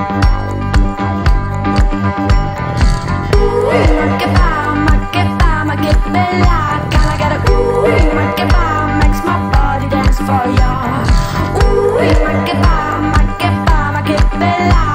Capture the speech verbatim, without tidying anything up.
ma che fa, ma che fa, ma che bella. Can I get a ooh, ma che fa, makes my body dance for ya. Ooh, ma che fa, ma che fa, ma che bella.